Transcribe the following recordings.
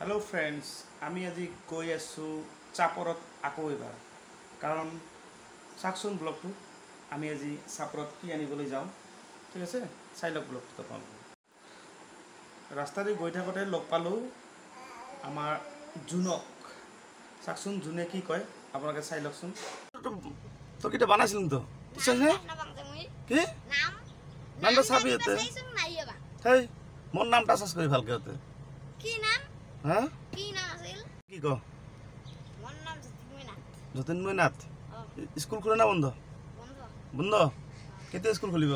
Hello friends, আমি আজি গৈ আছো চাপৰত আকৌ এবাৰ কাৰণ সাকচুন ব্লগটো আমি আজি চাপৰত কি আনিবলৈ যাওঁ ঠিক আছে চাইলক ব্লগটো তখন ৰাস্তাৰে গৈ থাকোতে লগ পালো আমাৰ জুনক সাকচুন জুনে কি কয় আপোনালোকে চাই লওকচোন তো কিটা বানাইছিল তো বুঝছনে কি নামটা চাবি হতে হেই মোৰ নামটা সার্চ কৰি ভালকে হতে কি নাম হ্যাঁ কি নাম আছিল কি কো মোৰ নাম যতীন্ময় নাথ স্কুল খুলে না বন্ধ বন্ধ কেতিয়া স্কুল খুলিব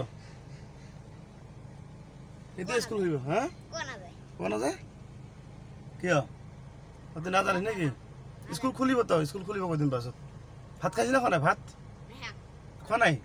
কেতিয়া স্কুল খুলিব হ্যাঁ কোন যায় কিয় অতি না জানি নাকি স্কুল খুলিব তো স্কুল খুলিব কদিন পাছত ভাত খাইছি না খোৱা ভাত খোৱা নাই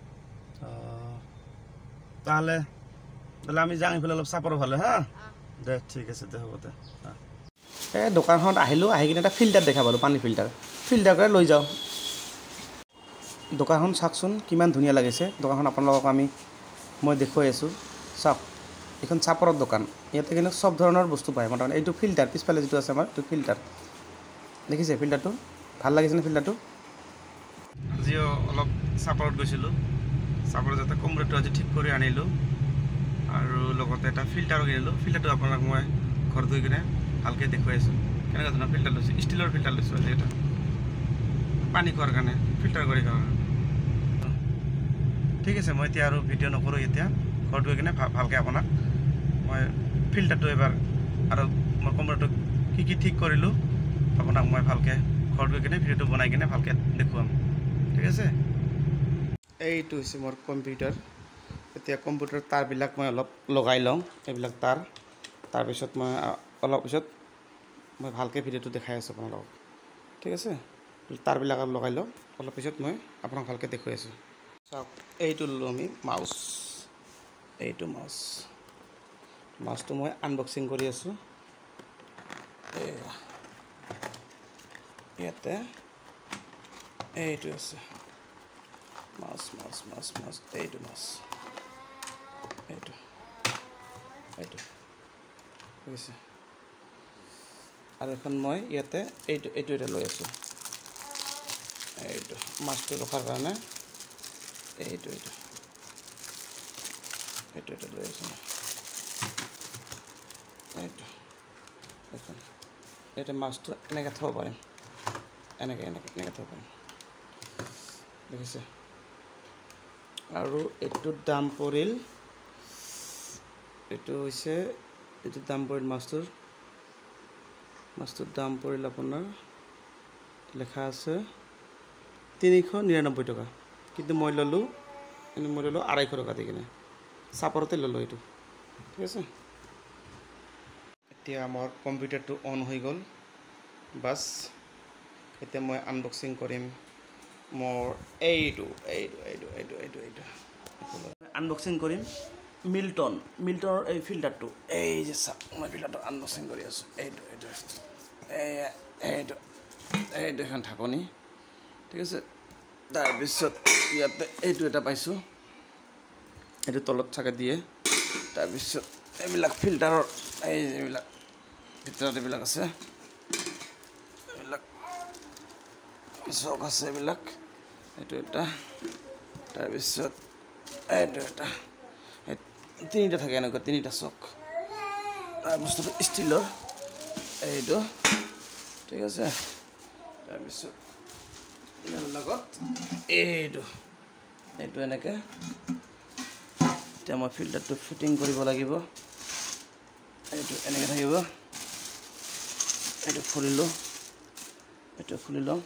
তাহলে আমি যাং ইফালে অলপ চাপৰ ফালে হা দে ঠিক আছে দে হ'ব দে এই দোকানখনত আহিলোঁ আহি কিনে এটা ফিল্টাৰ দেখা পালোঁ পানী ফিল্টাৰ কৰি লৈ যাওঁ দোকানখন চাওকচোন কিমান ধুনীয়া লাগিছে দোকানখন আপোনালোকক মই দেখুৱাই আছোঁ চাওক এইখন চাপৰৰ দোকান ইয়াতে কিন্তু চব ধৰণৰ বস্তু পায় মোটামুটি এইটো ফিল্টাৰ পিছফালে যিটো আছে আমাৰ এইটো ফিল্টাৰ দেখিছে ফিল্টাৰটো ভাল লাগিছেনে ফিল্টাৰটো আজিও অলপ চাপৰত গৈছিলোঁ চাপৰত যাতে কম্পিউটাৰটো আজি ঠিক কৰি আনিলোঁ আৰু লগতে এটা ফিল্টাৰো কিনিলোঁ ফিল্টাৰটো আপোনাক মই ঘৰত গৈ কিনে ভালকৈ দেখুৱাই আছোঁ কেনেকুৱা ধৰণৰ ফিল্টাৰ লৈছোঁ ষ্টিলৰ ফিল্টাৰ লৈছোঁ আজি এটা পানী খোৱাৰ কাৰণে ফিল্টাৰ কৰি কাৰণে ঠিক আছে মই এতিয়া আৰু ভিডিঅ' নকৰোঁ এতিয়া ঘৰত গৈ কিনে ভালকৈ আপোনাক মই ফিল্টাৰটো এবাৰ আৰু মই কম্পিউটাৰটো কি ঠিক কৰিলোঁ আপোনাক মই ভালকৈ ঘৰত গৈ কিনে ভিডিঅ'টো বনাই কিনে ভালকৈ দেখুৱাম ঠিক আছে এইটো হৈছে মোৰ কম্পিউটাৰ এতিয়া কম্পিউটাৰ তাৰবিলাক মই অলপ লগাই লওঁ এইবিলাক তাৰপিছত মই অলপ পিছত মই ভালকৈ ভিডিঅ'টো দেখাই আছোঁ আপোনালোকক ঠিক আছে তাৰবিলাক লগাই লওঁ অলপ পিছত মই আপোনাক ভালকৈ দেখুৱাই আছোঁ চাওক এইটো ল'লোঁ আমি এইটো মাউচটো মই আনবক্সিং কৰি আছোঁ ইয়াতে এইটো আছে মাউচ এইটো মাউচ এইটো ঠিক আছে আৰু এখন মই ইয়াতে এইটো এটা লৈ আছোঁ এইটো মাছটো ৰখাৰ কাৰণে এইটো এটা লৈ আছোঁ এইখন এতিয়া মাছটো এনেকৈ থ'ব পাৰিম এনেকৈ থ'ব পাৰিম দেখিছে আৰু এইটোৰ দাম পৰিল মাছটোৰ দাম পৰিল আপোনাৰ লেখা আছে 399 টকা কিন্তু মই ল'লোঁ 250 টকা দি কিনে চাপৰতে ল'লোঁ এইটো ঠিক আছে এতিয়া মোৰ কম্পিউটাৰটো অন হৈ গ'ল বাছ এতিয়া মই আনবক্সিং কৰিম মোৰ এইটো আনবক্সিং কৰিম মিল্টনৰ এই ফিল্টাৰটো এই যে চাওক মই ফিল্টাৰটো আনবক্সিং কৰি আছোঁ এইটো এখন ঢাকনি ঠিক আছে তাৰপিছত ইয়াতে এইটো এটা পাইছোঁ এইটো তলত চাগে দিয়ে তাৰপিছত এইবিলাক ফিল্টাৰৰ এই যিবিলাক ভিতৰত এইবিলাক আছে এইবিলাক চক আছে এইবিলাক এইটো এটা তাৰপিছত এইটো এটা তিনিটা থাকে এনেকুৱা তিনিটা চক বস্তুটো ষ্টিলৰ এইটো ঠিক আছে তাৰপিছত ইয়াৰ লগত এইটো এনেকৈ এতিয়া মই ফিল্টাৰটো ফিটিং কৰিব লাগিব এইটো এনেকৈ থাকিব এইটো খুলি লওঁ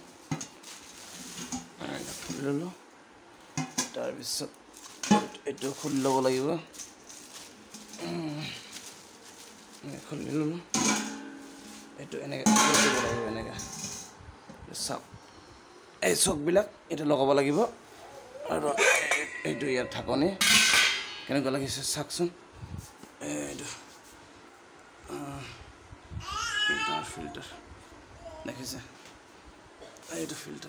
তাৰপিছত এইটো খুলি ল'ব লাগিব খুলি ল'লোঁ এইটো এনেকৈ খুলি দিব লাগিব এনেকৈ চাওক এই চকবিলাক এইটো লগাব লাগিব আৰু এইটো ইয়াৰ ঢাকনি কেনেকুৱা লাগিছে চাওকচোন এইটো ফিল্টাৰ দেখিছে এইটো ফিল্টাৰ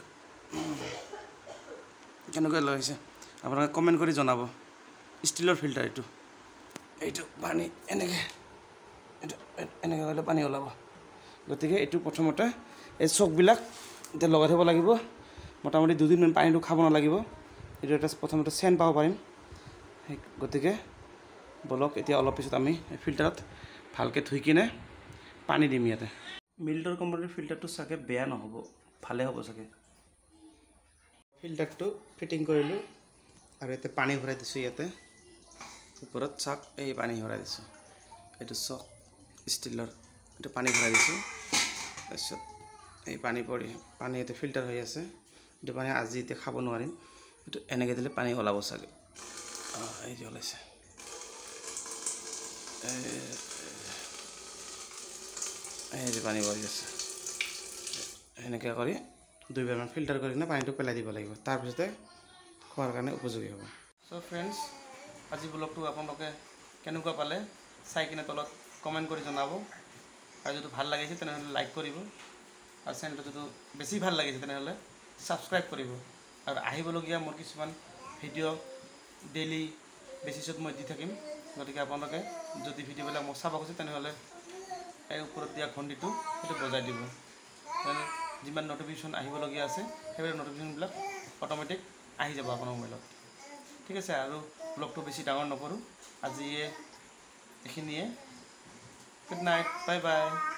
কেনেকুৱা লাগিছে আপোনালোকে কমেণ্ট কৰি জনাব ষ্টিলৰ ফিল্টাৰ এইটো পানী এনেকৈ কৰিলে পানী ওলাব গতিকে এইটো প্ৰথমতে এই চকবিলাক এতিয়া লগাই থ'ব লাগিব মোটামুটি 2 দিনমান পানীটো খাব নালাগিব এইটো এটা প্ৰথমতে চেন পাব পাৰিম গতিকে বলক এতিয়া অলপ পিছত আমি ফিল্টাৰত ভালকৈ ধুই কিনে পানী দিম ইয়াতে মিল্টৰ কোম্পানীৰ ফিল্টাৰটো চাগে বেয়া নহ'ব ভালে হ'ব চাগে ফিল্টাৰটো ফিটিং কৰিলোঁ আৰু ইয়াতে পানী ভৰাই দিছোঁ ইয়াতে ওপৰত চাক এই পানী ভৰাই দিছোঁ এইটো চক ষ্টিলৰ এইটো পানী ভৰাই দিছোঁ তাৰপিছত এই পানী ইয়াতে ফিল্টাৰ হৈ আছে এইটো পানী আজি এতিয়া খাব নোৱাৰিম এইটো এনেকৈ দিলে পানী ওলাব চাগে এই যে ওলাইছে এই যে পানী বহি আছে এনেকৈ কৰি 2 বাৰমান ফিল্টাৰ কৰি কিনে পানীটো পেলাই দিব লাগিব তাৰপিছতে খোৱাৰ কাৰণে উপযোগী হ'ব চ' ফ্ৰেণ্ডছ আজি ব্লগটো আপোনালোকে কেনেকুৱা পালে চাই কিনে তলত কমেণ্ট কৰি জনাব আৰু যদি ভাল লাগিছে তেনেহ'লে লাইক কৰিব আৰু চেনেলটো যদি বেছি ভাল লাগিছে তেনেহ'লে ছাবস্ক্ৰাইব কৰিব আৰু আহিবলগীয়া মোৰ কিছুমান ভিডিঅ' ডেইলি বেচিছত মই দি থাকিম গতিকে আপোনালোকে যদি ভিডিঅ'বিলাক মোক চাব খোজে তেনেহ'লে এই ওপৰত দিয়া ঘণ্টিটো সেইটো বজাই দিব যিমান নটিফিকেশ্যন আহিবলগীয়া আছে সেইবিলাক নটিফিকেশ্যনবিলাক অট'মেটিক আহি যাব আপোনাৰ মোবাইলত ঠিক আছে আৰু ব্লগটো বেছি ডাঙৰ নকৰোঁ আজিয়ে এইখিনিয়ে গুড নাইট বাই বাই